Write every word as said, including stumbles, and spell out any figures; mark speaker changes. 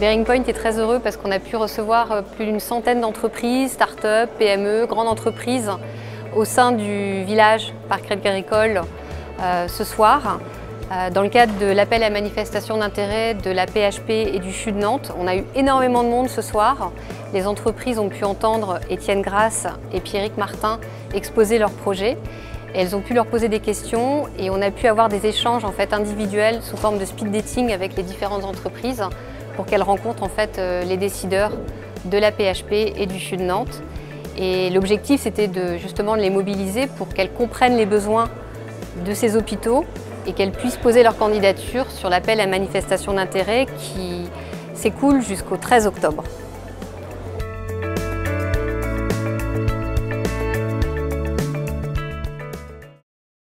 Speaker 1: Bearing Point est très heureux parce qu'on a pu recevoir plus d'une centaine d'entreprises, start-up, P M E, grandes entreprises au sein du village Parc Agricole euh, ce soir. Euh, dans le cadre de l'appel à manifestation d'intérêt de la P H P et du C H U de Nantes, on a eu énormément de monde ce soir. Les entreprises ont pu entendre Étienne Grasse et Pierrick Martin exposer leurs projets. Et elles ont pu leur poser des questions et on a pu avoir des échanges en fait, individuels sous forme de speed dating avec les différentes entreprises pour qu'elles rencontrent en fait, les décideurs de la P H P et du C H U de Nantes. Et l'objectif, c'était de justement de les mobiliser pour qu'elles comprennent les besoins de ces hôpitaux et qu'elles puissent poser leur candidature sur l'appel à manifestation d'intérêt qui s'écoule jusqu'au treize octobre.